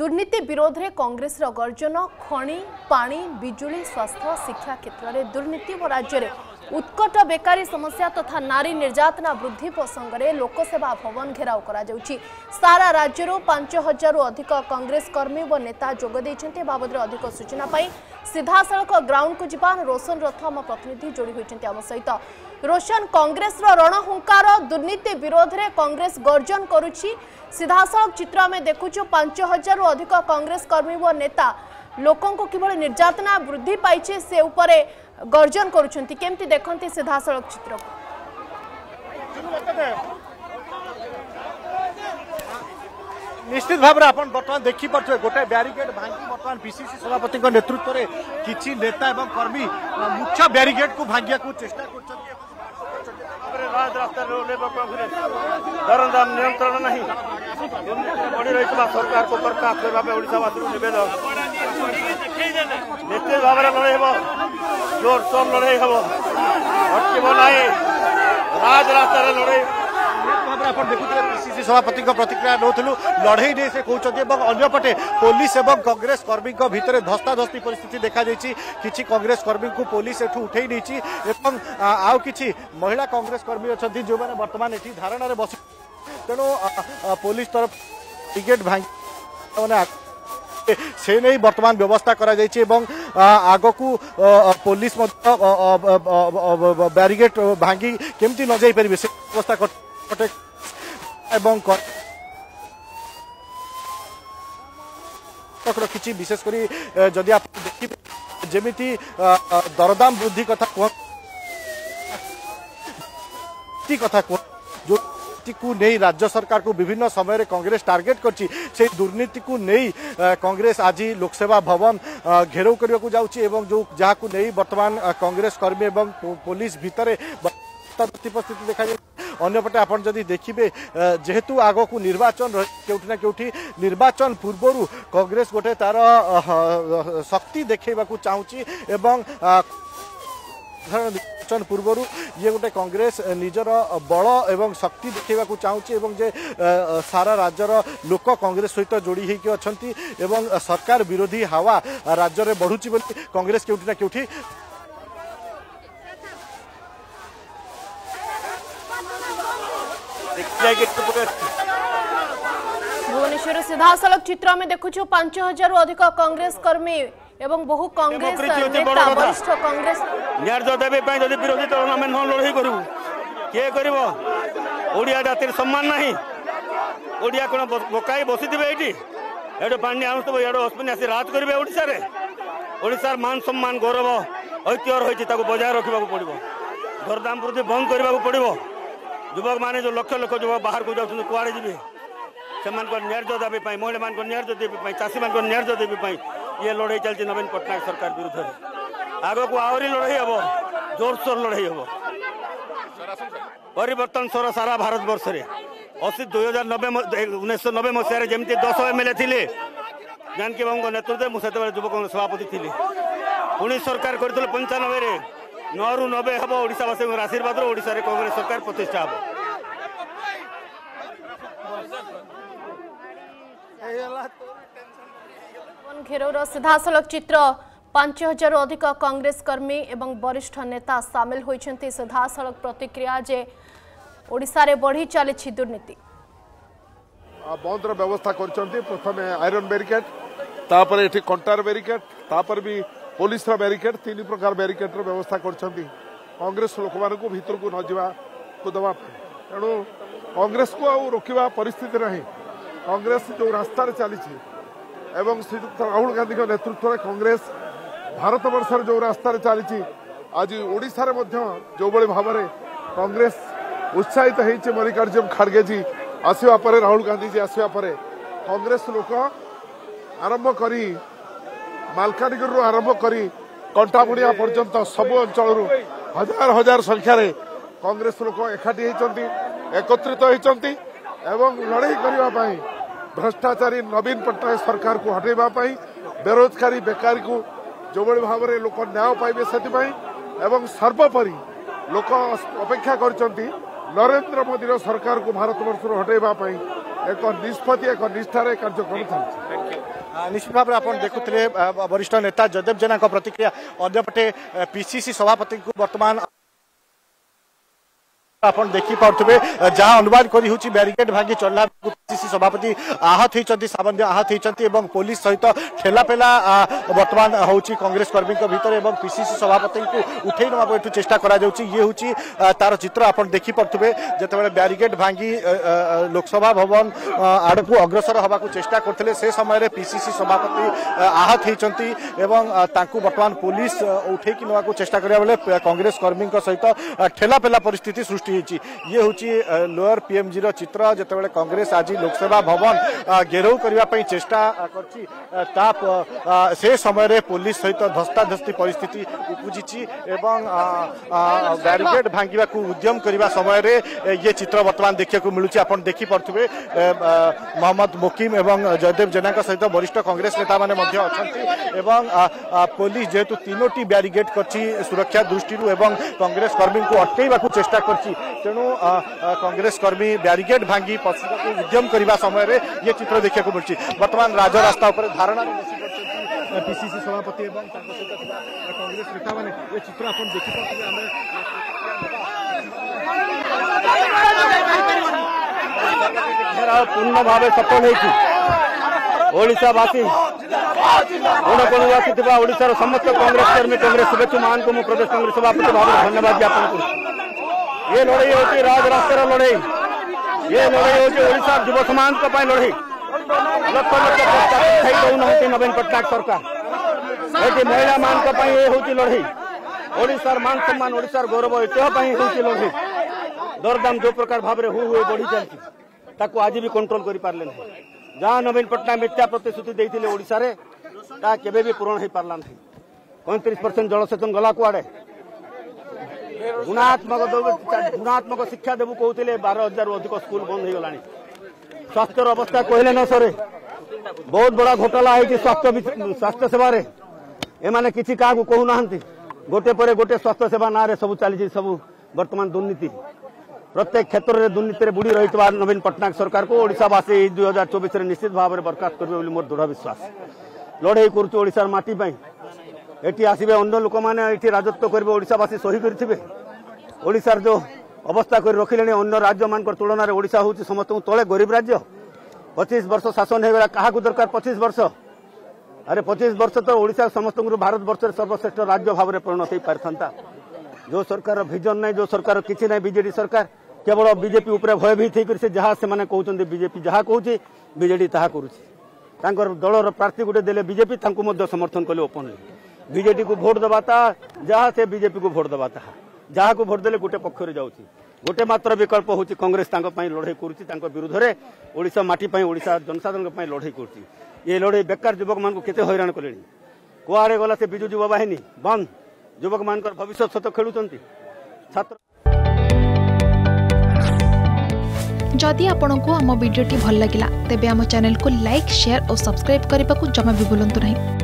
दुर्नीति विरोध में कांग्रेस गर्जन खनि पानी बिजुली स्वास्थ्य शिक्षा क्षेत्र में दुर्नीति और राज्य में उत्कट बेकारी समस्या तथा नारी निर्यातना वृद्धि प्रसंग में लोकसेवा भवन घेराव करा जाउछि। सारा राज्य 5000 अधिक कांग्रेस कर्मी व नेता जोगदे बाबद अधिक सूचना पाई सीधा सड़क ग्राउंड को जीवा रोशन रथ आम प्रतिनिधि जोड़ी होती आम सहित। रोशन, कांग्रेस रणहुंकार दुर्नीति विरोध में कांग्रेस गर्जन करुछि। सीधा सड़क चित्र में देखुछु 5000 अधिक कांग्रेस कर्मी व नेता लोकों को किभଳି निर्यातना वृद्धि पाई से उपरे गर्जन करुछंती। केमती देखंती सीधा सड़क चित्र को? निश्चित भाव में आपण बर्तमान देखि पड़े गोटे ब्यारिकेड भांगी बर्तमान पीसीसी सभापति नेतृत्व में किछि नेता एवं कर्मी मुख्य ब्यारिकेड को भांगिया को चेष्टा कर रास्ता दरदाम नियंत्रण नहीं बढ़ी रही सरकार को बर्खास्त करने ओडावासी नवेदन निश्चित भाव में लड़े जोर सोर लड़े हम अटक ना राजरास्तार लड़े देखुए पीसीसी सभापति प्रतिक्रिया नौलु लड़ई नहीं से कहते अंपटे पुलिस और कांग्रेस कर्मी भितर धस्ताधस्ती परिस्थिति देखा कि कांग्रेस कर्मी को पुलिस एठू उठे नहीं आउ कि महिला कांग्रेस कर्मी अच्छा जो मैंने बर्तमान ये धारणा बस तेणु पुलिस तरफ टिकेट भांगी से नहीं बर्तमान व्यवस्था करा आग को पुलिस बैरिकेड भांगी केमती न जाई पारे से व्यवस्था रखी विशेषकर जदि आप देखिए जमीती दरदाम वृद्धि कथा कह जो को नहीं राज्य सरकार को विभिन्न समय रे कांग्रेस टार्गेट करछि से दुर्नीति को नहीं कांग्रेस आज लोकसेवा भवन घेराव करने को जाउछि एवं जो जहाँ को नहीं वर्तमान कांग्रेस कर्मी एवं पुलिस भितर परिस्थिति देखा अन्यपटे आपण जदि देखिबे जेहेतु आग को निर्वाचन केउठी ना केउठी निर्वाचन पूर्व कांग्रेस गोटे तार शक्ति देखैबा को चाहूछि एवं निर्वाचन पूर्व ये गोटे कांग्रेस निजर बल एवं शक्ति देखा चाहूँगी एवं जे सारा राज्यर लोक कांग्रेस सहित जोड़ी होकर अछंती एवं सरकार विरोधी हावा राज्य में बढ़ुची बोली कांग्रेस केउठी ना केउठी भुवनेश्वर सीधा सड़क चित्र में देखुछु 5000 अधिक कांग्रेस कर्मी एवं बहु कांग्रेस नेता वरिष्ठ कांग्रेस न्याय देवे जदि विरोधी दल आम न लड़ई करू किए कर ओडिया जातिर सम्मान नहीं ओडिया कौन बकाई बसी थे ये पानी आणुव ये अश्विनी आसी राज करेंगे ओडार मान सम्मान गौरव ऐतिह्य रही बजाय रखा पड़ो दरदाम वृद्धि बंद करने को पड़ो युवक मैंने जो लक्ष लक्ष युवक बाहर को जाऊँ कुआड़े जी से न्याय देवी महिला मान न्याय देवी चाषी मान न्याय देवी ये लड़ाई चलती नवीन पट्टनायक सरकार विरुद्ध में आग को आहरी लड़ाई हम जोरसोर लड़ाई हम परिवर्तन स्वर सारा भारत वर्ष में 1990 मसीह जमी 10 MLA थे जानकी बाबू नेतृत्व मुझे युव कांग्रेस सभापति थी पुणी सरकार करते 95 9 ରୁ 90 हम ओडावासी आशीर्वाद ओडिशा रे कांग्रेस सरकार प्रतिष्ठा हम घेराव सीधा सड़क चित्र 5000 अधिक कांग्रेस कर्मी एवं वरिष्ठ नेता सामिल होइछन्ति। सीधा सड़क प्रतिक्रिया जे ओडिशा रे बढ़ी चली दुर्नीति बंद व्यवस्था करछन्ति प्रथम आयरन बैरिकेड तापर एठी कंटार बैरिकेड तापर भी पुलिस बैरिकेड 3 प्रकार बैरिकेड व्यवस्था करछन्ति कांग्रेस लोक मान को भीतर को न जावा को दवा तेणु कांग्रेस को आ रोकवा परिस्थिति नहीं कांग्रेस जो रास्ता चली एवं श्रीयुक्त राहुल गांधी नेतृत्व में कांग्रेस भारत वर्ष जो रास्ता चली आज ओडिशा रे जो बड़े भाव में कांग्रेस उत्साहित होती मल्लिकार्जुन खड़गे जी आसवा पर राहुल गांधी जी आसवा पर कांग्रेस लोक आरंभ करी मालकानगिरी आरंभ करी कंटामुड़िया पर्यंत सब अंचल हजार हजार संख्यार कांग्रेस लोक एकाठी होती एकत्रित होती लड़ाई करने भ्रष्टाचारी नवीन पट्टनायक सरकार को हटेबा बेरोजगारी बेकारी को जो बड़ी भाव में लोक न्याय पाइबे से सर्वोपरि लोक अपेक्षा करछंती नरेंद्र मोदी सरकार को भारत वर्ष हटेबा एक निष्पत्ति एक निष्ठार कार्यक्रम चलती। निश्चित भाव आप देखुले वरिष्ठ नेता जयदेव जेना प्रतिक्रिया अंपटे पीसीसी सभापति को वर्तमान आपण देखी पारे जहाँ अनुवाद करी बैरिकेड भांगी चढ़ला पीसीसी सभापति आहत होती सामान्य आहत होती पुलिस सहित ठेलापेला वर्तमान होची कांग्रेस कर्मी भितर एवं पीसीसी सभापति को उठे नवा चेष्टा करा ये हूँ तार चित्र आप देखी पारे जिते बैरिकेड भांगी लोकसभा भवन आड़ को अग्रसर हवा चेष्टा करते से समय पीसीसी सभापति आहत होती वर्तमान पुलिस उठे नवा चेष्टा करा बेले कांग्रेस कर्मी सहित ठेलापेला परिस्थिति सृष्टि ये हूँ लोअर पीएमजी चित्र जिते कांग्रेस आज लोकसभा भवन घेराव करने चेष्टा से समय पुलिस सहित धस्ताधस्ती परिस्थिति उपजी एवं बैरिकेड भांगा उद्यम करने समय ये चित्र वर्तमान देखा मिलूँ आप देखिपे मोहम्मद मोकिम एवं जयदेव जेना सहित वरिष्ठ कांग्रेस नेता मैंने पुलिस जेहेतु तीनोटी बैरिकेड कर सुरक्षा दृष्टि कांग्रेस कर्मी को अटकैवा चेष्टा कर तेणु कांग्रेस कर्मी बैरिकेड भांगी पशु उद्यम करने समय ये चित्र देखा मिलूँ वर्तमान राजरास्ता धारणा पीसीसी सभापति कांग्रेस नेता मैंने ये चित्र आप पूर्ण भाव सफल होशावासी कोणवासी ओडार समस्त कांग्रेस कर्मी कांग्रेस शुभेच्छु मान को प्रदेश कांग्रेस सभापति भाव धन्यवाद ज्ञापन कर ये लड़ाई हूँ राजरास्तार लड़ाई ये लड़ाई हूँ ओडिशा युव समाज लड़ाई लक्ष लक्ष दौना नवीन पट्टनायक सरकार ये महिला मान ये हूँ लड़ाई ओडिशार मान सम्मान ओडिशार गौरव ऐतिह्य हूँ लड़ाई दरदाम जो प्रकार भाव में हुए बढ़ी चलती आज भी कंट्रोल कर पारे ना जहाँ नवीन पट्टनायक मिथ्या प्रतिश्रुति देते ओडिशा केवे भी पूरण हो पारा ना 35% जलसेचन गला कुआड़े गुणात्मक शिक्षा देवु कहते 12,000 अधिक स्कूल बंद हो गला स्वास्थ्य अवस्था कहले न सरे बहुत बड़ा घोटाला है स्वास्थ्य सेवा एमाने किसी क्या कहूना गोटे पर गोटे स्वास्थ्य सेवा ना सब चली सब वर्तमान दुर्नीति प्रत्येक क्षेत्र में दुर्नीति बुड़ी रही नवीन पट्टनायक सरकार को ओडिशावासी 2024 निश्चित भाव में बर्खास्त करेंगे मोर दृढ़ विश्वास लड़ाई करुशार माटी एटी आसबे अन्य लोक मैंने राजत्व करेंगे ओडिशावासी सही करेंगे ओडिशार जो अवस्था कर रखिले अन्य राज्य मान तुलन में ओडिशा हूँ समस्त तले गरीब राज्य 25 वर्ष शासन होगा क्या दरकार 25 वर्ष अरे 25 वर्ष तो ओडिशा समस्त भारत वर्ष सर्वश्रेष्ठ राज्य भाव में परिणत हो पारता जो सरकार विजन नहीं जो सरकार किसी ना बीजेडी सरकार केवल बीजेपी उपर भयभीत होकर जहाँ से कहते बीजेपी जहाँ कहूँ बीजेडी ता कर दलर प्रार्थी गोटे देले बीजेपी समर्थन कले ओपन बीजेडी को भोट दबा था जहाँ से बीजेपी को भोट दबा था जहाँ को भोट देले गोटे पक्ष जाऊँगी गोटे मात्र विकल्प हूँ कांग्रेस लड़ाई कर विरुद्ध में ओडिशा माटी ओडिशा जनसाधारण लड़ाई कर ये लड़ाई बेकार युवक मान केते हैरान कले कुआड़े गला से विजु युवा बाहिनी बंद युवक मान भविष्य सत खेलुं छात्र जदि आपंक आम भिडी भल लगा तेब आम चैनल को लाइक शेयर और सब्सक्राइब करने को जमा भी भूलु नहीं।